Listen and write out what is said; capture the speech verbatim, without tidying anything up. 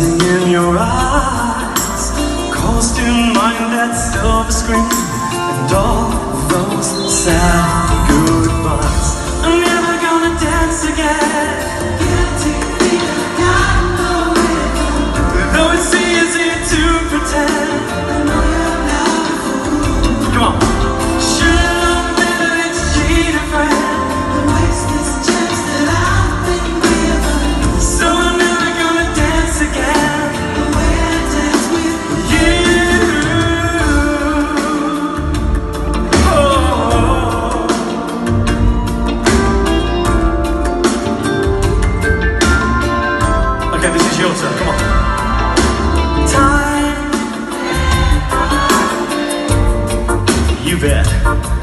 Something in your eyes calls to mind that silver screen and all those sad goodbyes. I'm never gonna dance again. Guilty feet, got no way. Though it's easy to pretend, I know you're not a fool. Come on. Should've known better than to cheat a friend and waste this chance that I've been given. So I'm never gonna dance again the way I dance with you. Oh. Okay, this is your turn. Come on. Time. You bet.